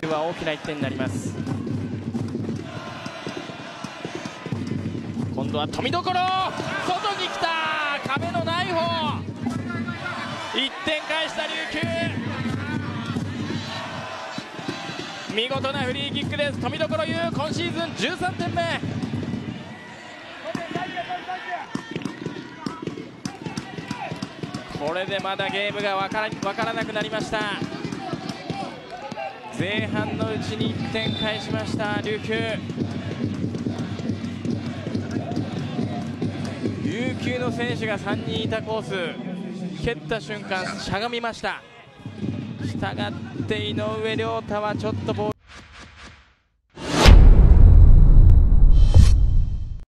は大きな1点になります。今度は富所、外に来た、壁のない方、1点返した琉球。見事なフリーキックです。富所優、今シーズン13点目。これでまだゲームが分からなくなりました。前半のうちに1点返しました琉球。琉球の選手が3人いたコース、蹴った瞬間しゃがみました。したがって井上涼太はちょっとボール